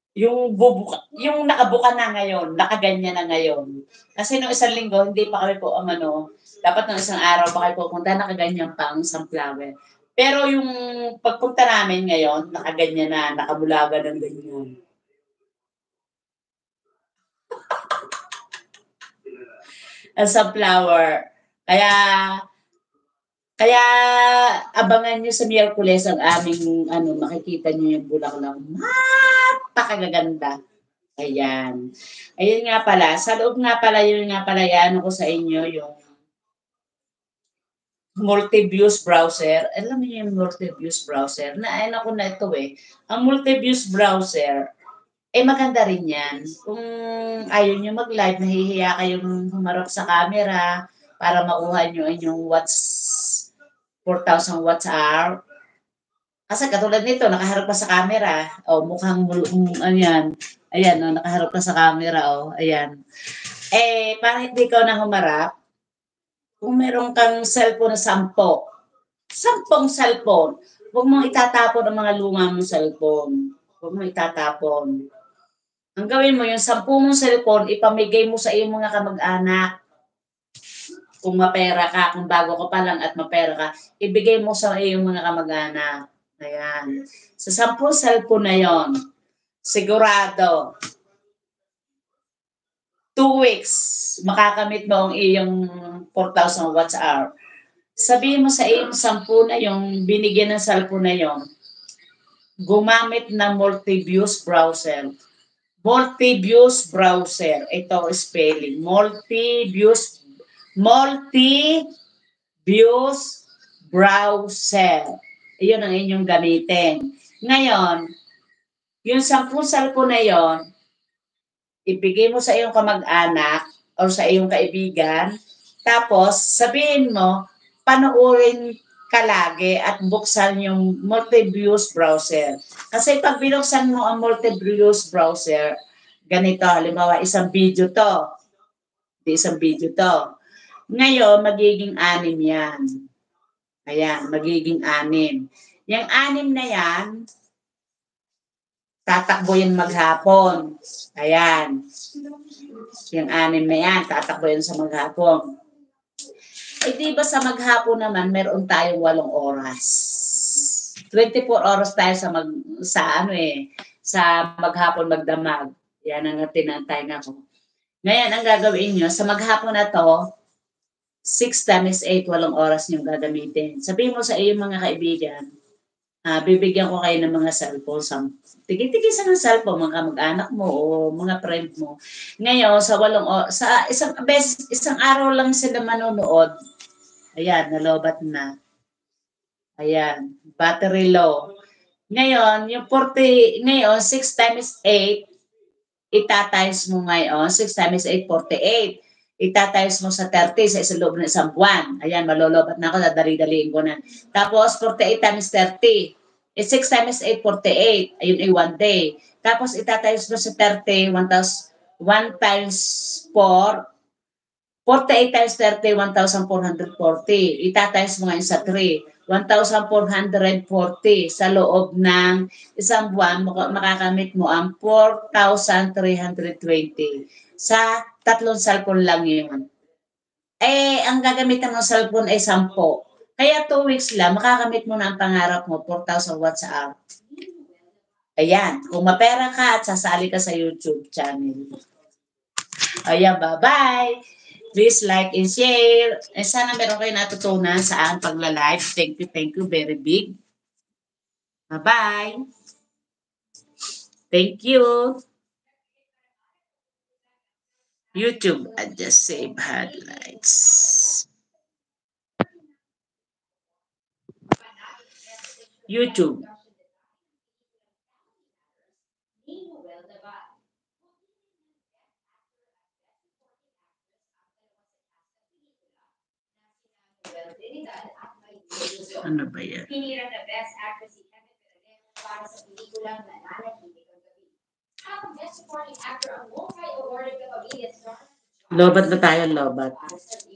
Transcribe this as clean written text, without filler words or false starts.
Yung nakabuka na ngayon, nakaganyan na ngayon. Kasi nung isang linggo hindi pa kami po dapat nung isang araw pa kami pupunta nakaganyan pa ang sunflower. Pero yung pagpunta namin ngayon, nakaganyan na, nakabulaga ng ganyan. Ang sunflower. Kaya kaya abangan niyo sa Miyerkules ang aming makikita niyo yung bulaklak. Napakagaganda. Ayan. Ayun nga pala, sa loob nga pala, yun nga pala, iano ko sa inyo yung multi-views browser. Alam niyo yung multi-views browser? Na ko na ito eh. Ang multi-views browser, maganda rin yan. Kung ayaw nyo mag-live, nahihiya kayong humarap sa camera para makuha nyo inyong 4,000 watts hour. Kasi katulad nito, nakaharap ka sa camera. O, mukhang, ayan. Ayan, nakaharap ka sa camera. O, ayan. Para hindi ka na humarap, kung meron kang cellphone na 10 cellphone, huwag mong itatapon ang mga luma mong cellphone. Huwag mong itatapon. Ang gawin mo, yung 10 mong cellphone, ipamigay mo sa iyong mga kamag-anak. Kung mapera ka, kung bago ka pa lang at mapera ka, ibigay mo sa iyong mga kamag-anak. Ayan. Sa 10 cellphone na yon, sigurado, 2 weeks, makakamit mo ang iyong 4,000 watts hour. Sabihin mo sa iyong 10 na yung binigyan ng cellphone na yon, gumamit ng multi-views browser. Multi-views browser. Ito spelling. Multi-views browser. Iyon ang inyong gamitin. Ngayon, yung 10 cellphone na yon, ibigay mo sa iyong kamag-anak o sa iyong kaibigan, tapos sabihin mo, panoorin ka lagi at buksan yung multi-views browser. Kasi pag binuksan mo ang multi-views browser, ganito, halimbawa, isang video to. Isang video to. Ngayon, magiging 6 yan. Ayan, magiging 6. Yung 6 na yan, tatakbo yan maghapon. Ayan. Yung 6 na yan, tatakbo yan sa maghapon. Di ba sa maghapon naman, meron tayong 8 oras. 24 oras tayo sa maghapon magdamag. Yan ang tinantay na ko. Ngayon, ang gagawin nyo, sa maghapon na to, 6 times 8, 8 oras nyo gagamitin. Sabihin mo sa iyong mga kaibigan, bibigyan ko kayo ng mga cellphone. Tigi-tigi sa mga cellphone, mga kamag-anak mo o mga friend mo. Ngayon, sa isang araw lang sila manonood. Ayan, nalobat na. Ayan, battery low. Ngayon, yung 6 times 8, itatimes mo ngayon, 6 times 8, 48. Itatimes mo sa 30 sa isang loob ng isang buwan. Ayan, malolobat na ako, dadali-daliin ko na. Tapos, 48 times 30. 6 times 8, 48. Ayun ay 1 day. Tapos, itatimes mo sa 30, 1 times 4, 48 times 30, 1,440. Itatimes mo ngayon sa 3, 1,440. Sa loob ng isang buwan, makakamit mo ang 4,320. Sa 3 cellphone lang yun. Ang gagamitan ng cellphone ay 10. Kaya 2 weeks lang, makakamit mo na ang pangarap mo, 4,000 watts hour. Ayan, kung mapera ka at sasali ka sa YouTube channel. Ayan, bye-bye! Please like and share. Sana meron kayo natutunan sa aking pagla-live. Thank you very big. Bye-bye. Thank you. YouTube, I just save highlights. YouTube. Ano ba yan? Lobat na tayo, lobat.